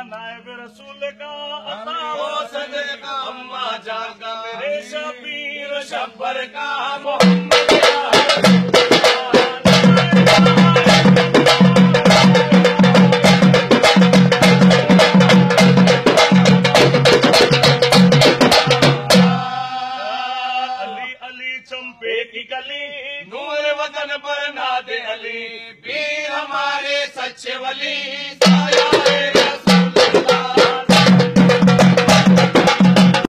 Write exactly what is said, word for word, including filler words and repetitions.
नायब रसूल का अता वो सदका अम्मा जान का मेरे शबीर शब्बर का मोहम्मद चंपे की गली नूर वतन पर नादे अली वीर हमारे सच्चे वली साया